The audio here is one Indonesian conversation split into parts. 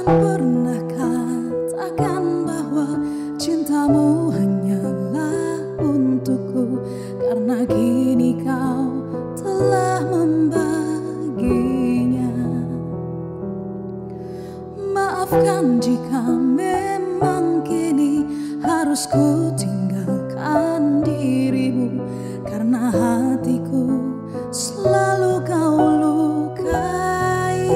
pernah katakan bahwa cintamu hanyalah untukku, karena kini kau telah membaginya. Maafkan jika memang kini harus ku tinggalkan dirimu, karena hatiku selalu kau lukai.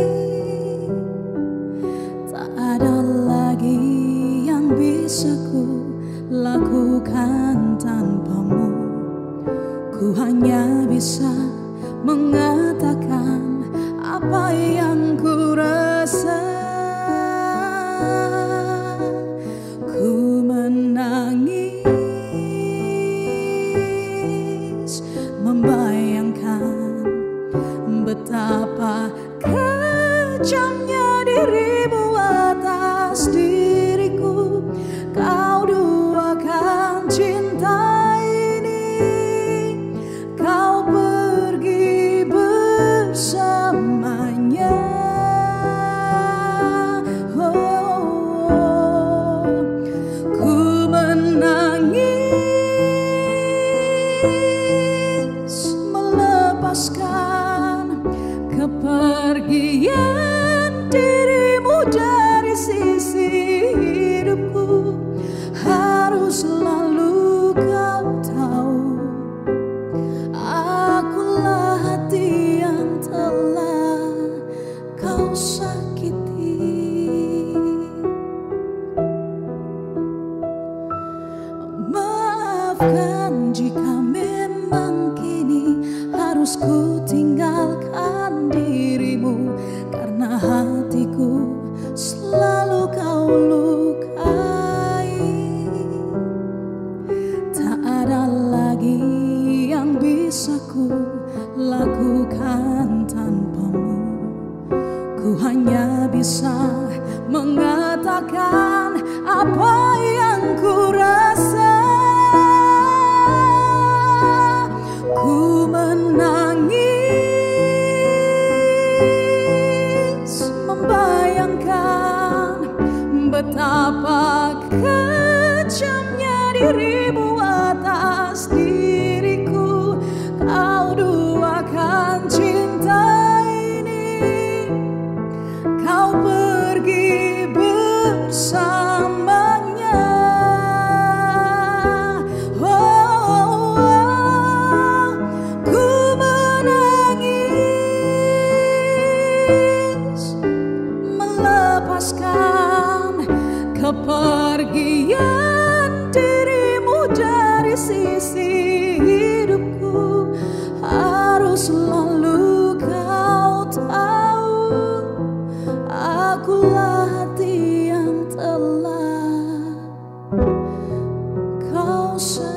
Tak ada lagi yang bisa ku lakukan tanpamu. Ku hanya bisa mengatakan apa yang ku rasa. Ku menangis membayangkan betapa kejamnya dirimu atas diriku. Kau duakan cinta ini, kau pergi bersamanya. Ku menangis melepaskan kepergian dirimu dari sisi hidupku. Harus selalu kau tahu, akulah hati yang telah kau sakiti. Maafkan jika memang kini harus ku tinggalkan dirimu, karena hatiku selalu kau lukai. Tak ada lagi yang bisa ku lakukan tanpamu. Ku hanya bisa mengatakan apa yang ku rasa. Ku menangis membayangkan betapa kejamnya dirimu atas diriku. Kau duakan cinta ini, kau pergi bersamanya. Ku menangis melepaskan kepergian dirimu dari sisi hidupku. Harus selalu kau tahu, akulah hati yang telah kau sakiti.